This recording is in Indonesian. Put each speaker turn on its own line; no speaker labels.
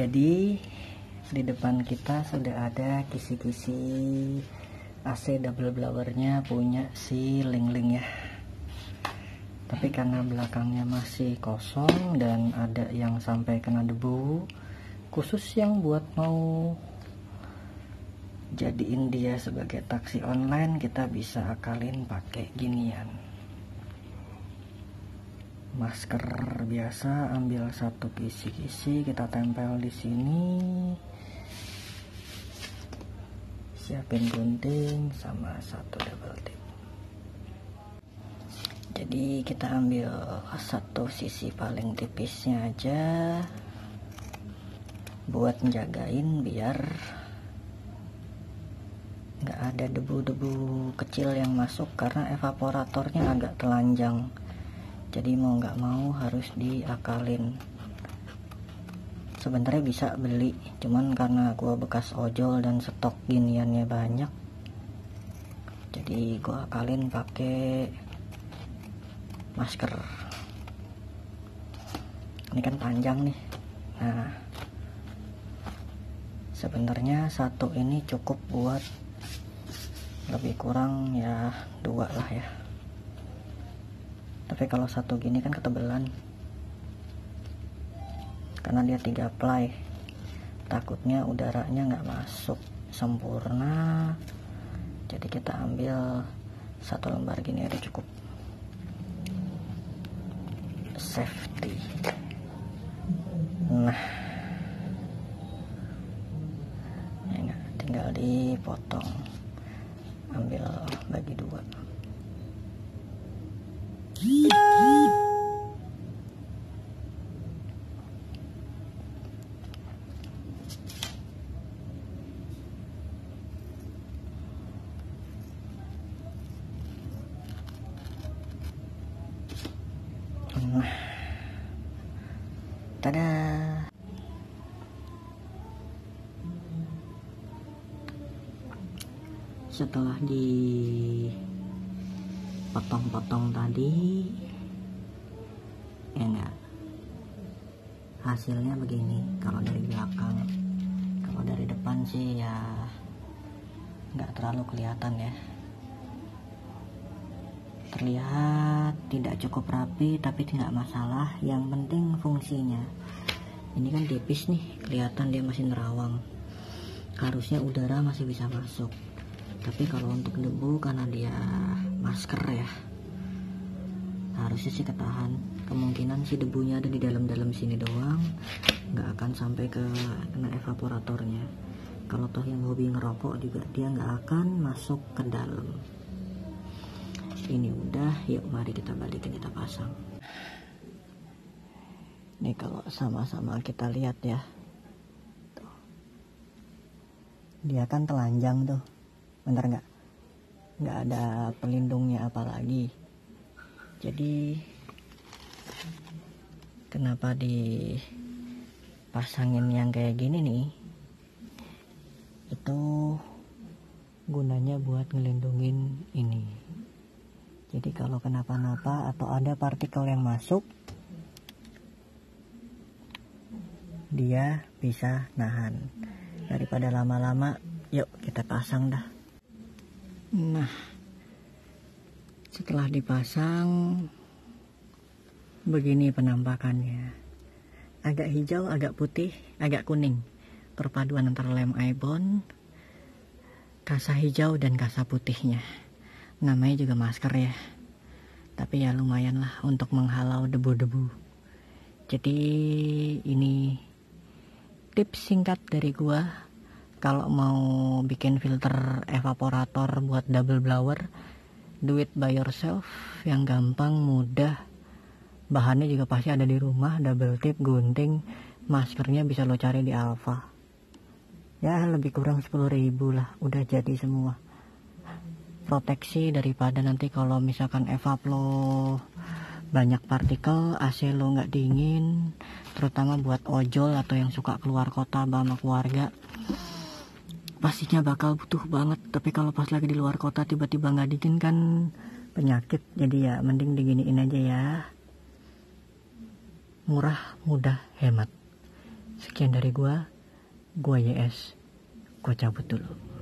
Jadi di depan kita sudah ada kisi-kisi AC double blowernya punya si Ling-Ling ya. Tapi karena belakangnya masih kosong dan ada yang sampai kena debu, khusus yang buat mau jadiin dia sebagai taksi online, kita bisa akalin pakai ginian. Masker biasa, ambil satu kisi-kisi, kita tempel di sini. Siapin gunting sama satu double tip. Jadi kita ambil satu sisi paling tipisnya aja buat njagain biar nggak ada debu-debu kecil yang masuk, karena evaporatornya agak telanjang. Jadi mau nggak mau harus diakalin. Sebenarnya bisa beli, cuman karena gua bekas ojol dan stok giniannya banyak, jadi gua akalin pakai masker. Ini kan panjang nih. Nah, sebenarnya satu ini cukup buat lebih kurang ya 2 lah ya. Tapi kalau satu gini kan ketebelan, karena dia 3 ply, takutnya udaranya nggak masuk sempurna. Jadi kita ambil 1 lembar gini aja cukup, safety. Nah, ya tinggal dipotong, ambil bagi 2. Nah, tada. Setelah dipotong-potong tadi, ya enggak, hasilnya begini kalau dari belakang. Kalau dari depan sih ya nggak terlalu kelihatan ya, terlihat tidak cukup rapi, tapi tidak masalah, yang penting fungsinya. Ini kan tipis nih, kelihatan dia masih nerawang, harusnya udara masih bisa masuk. Tapi kalau untuk debu, karena dia masker ya, harusnya sih ketahan. Kemungkinan sih debunya ada di dalam-dalam sini doang, nggak akan sampai ke kena evaporatornya. Kalau toh yang hobi ngerokok juga, dia nggak akan masuk ke dalam. Ini udah, yuk mari kita balikin, kita pasang. Nih kalau sama-sama kita lihat ya, tuh. Dia kan telanjang tuh, bener nggak ada pelindungnya apalagi. Jadi kenapa dipasangin yang kayak gini nih, itu gunanya buat ngelindungin ini. Jadi kalau kenapa-napa atau ada partikel yang masuk, dia bisa nahan. Daripada lama-lama, yuk kita pasang dah. Nah, setelah dipasang, begini penampakannya. Agak hijau, agak putih, agak kuning. Perpaduan antara lem ibon, kasa hijau dan kasa putihnya. Namanya juga masker ya, tapi ya lumayan lah untuk menghalau debu-debu. Jadi ini tips singkat dari gua, kalau mau bikin filter evaporator buat double blower, do it by yourself, yang gampang, mudah. Bahannya juga pasti ada di rumah, double tip, gunting, maskernya bisa lo cari di Alfa. Ya lebih kurang 10.000 lah, udah jadi semua. Proteksi daripada nanti kalau misalkan evap lo banyak partikel, AC lo nggak dingin, terutama buat ojol atau yang suka keluar kota sama keluarga, pastinya bakal butuh banget. Tapi kalau pas lagi di luar kota tiba-tiba nggak dingin kan penyakit. Jadi ya mending diginiin aja ya, murah, mudah, hemat. Sekian dari gua YS. Gua cabut dulu.